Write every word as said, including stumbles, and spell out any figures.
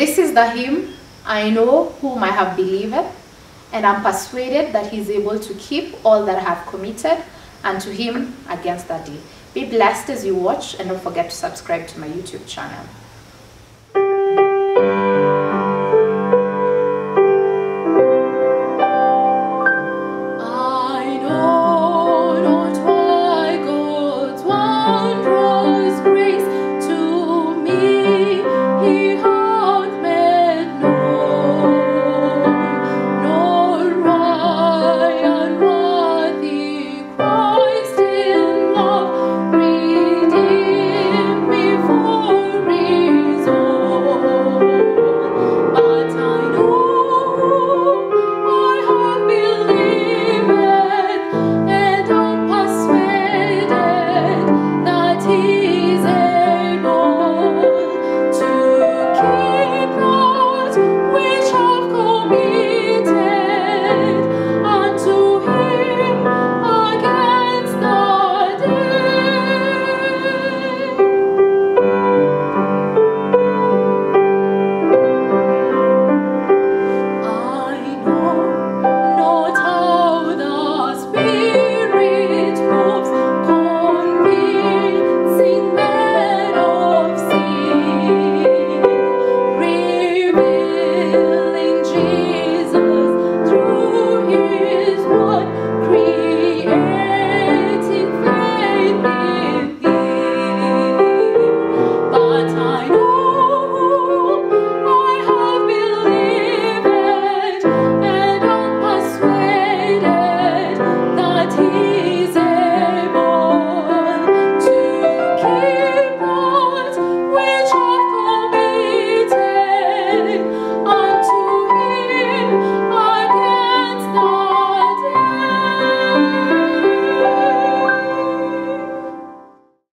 This is the hymn. I know whom I have believed, and I'm persuaded that he is able to keep all that I have committed unto him against that day. Be blessed as you watch, and don't forget to subscribe to my YouTube channel.